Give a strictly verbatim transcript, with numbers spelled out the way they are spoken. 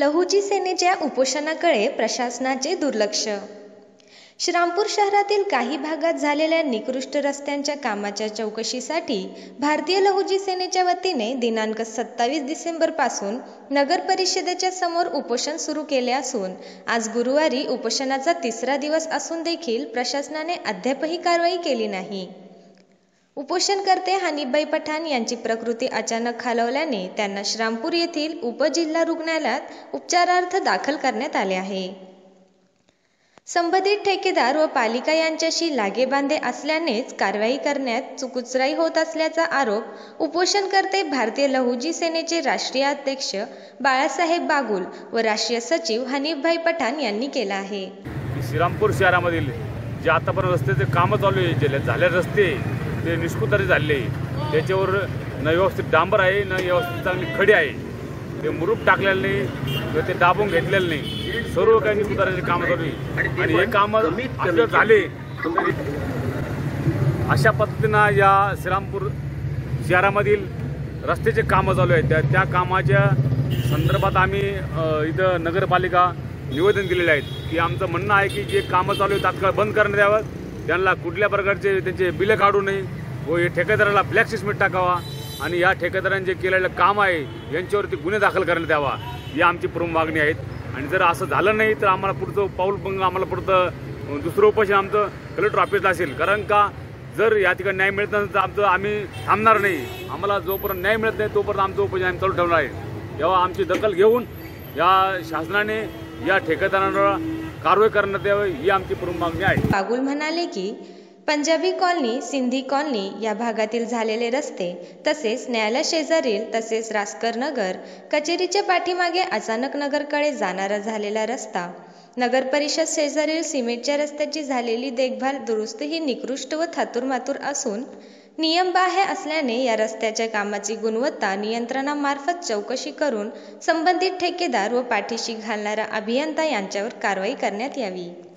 लहुजी सेनेच्या उपोषणाकडे प्रशासनाचे दुर्लक्ष. श्रीरामपूर शहरातील काही भागात झालेल्या निकृष्ट रस्त्यांच्या कामाच्या चौकशीसाठी भारतीय लहुजी सेनेच्या वतीने दिनांक सत्तावीस डिसेंबर पासून नगर परिषदेच्या समोर उपोषण सुरू केले असून आज गुरुवारी उपोषणाचा तिसरा दिवस असून देखील प्रशासनाने अद्यापही कारवाई केली नाही. उपोषणकर्ते हनीफभाई पठाण यांची प्रकृती अचानक खालावल्याने त्यांना श्रीरामपूर येथील उपजिल्हा रुग्णालयात उपचारार्थ दाखल करण्यात आले आहे. संबंधित ठेकेदार व पालिका यांच्याशी लागेबांधे असल्यानेच कारवाई करण्यात चुकूचराई होत असल्याचा आरोप उपोषणकर्ते भारतीय लहुजी सेनेचे राष्ट्रीय अध्यक्ष बाळासाहेब बागुल व राष्ट्रीय सचिव हनीफभाई पठाण यांनी केला आहे. श्रीरामपूर शहरामधील जे आतापर्यंत रस्त्याचे कामं चालू आहे, जे झाले रस्ते ते निष्कुतारी झाले, त्याच्यावर न व्यवस्थित डांबर आहे न व्यवस्थित चांगली खडी आहे, ते मुरूप टाकलेलं नाही, ते दाबून घेतलेलं नाही, सर्व काही निष्कुतारीचे कामं चालू आहे. आणि हे कामं आपलं झाले अशा पद्धतीनं या श्रीरामपूर शहरामधील रस्त्याचे कामं चालू आहेत. त्या त्या कामाच्या संदर्भात आम्ही इथं नगरपालिका निवेदन दिलेले आहेत की आमचं म्हणणं आहे की जे कामं चालू आहे तात्काळ बंद करण्यात यावं, त्यांना कुठल्या प्रकारचे त्यांचे बिलं काढू नये व हे ठेकेदाराला ब्लॅक लिस्टमध्ये टाकावा आणि या ठेकेदारांनी जे केलेलं काम आहे यांच्यावरती गुन्हे दाखल करण्यात यावा, ही आमची प्रमुख मागणी आहेत. आणि जर असं झालं नाही तर आम्हाला पुढचं पाऊल पण आम्हाला पुढचं दुसरं उपोषण आमचं कलेक्टर ऑफिसला असेल. कारण का जर या ठिकाणी न्याय मिळत नसेल तर आमचं आम्ही थांबणार नाही. आम्हाला जोपर्यंत न्याय मिळत नाही तोपर्यंत आमचं उपोषण आम्ही चालू ठेवणार आहे. तेव्हा आमची दखल घेऊन या शासनाने या ठेकेदारांवर कारवाई करण्यात यावी, ही आमची प्रमुख मागणी आहे. बागुल म्हणाले की पंजाबी कॉलनी, सिंधी कॉलनी या भागातील झालेले रस्ते तसेच न्यायालय शेजारील तसेच रासकर नगर कचेरीच्या पाठीमागे अचानक नगरकडे जाणारा झालेला रस्ता, नगर परिषद शेजारील सिमेंटच्या रस्त्याची झालेली देखभाल दुरुस्ती ही निकृष्ट व थातुरमातुर असून नियमबाह्य असल्याने या रस्त्याच्या कामाची गुणवत्ता नियंत्रणामार्फत चौकशी करून संबंधित ठेकेदार व पाठीशी घालणारा अभियंता यांच्यावर कारवाई करण्यात यावी.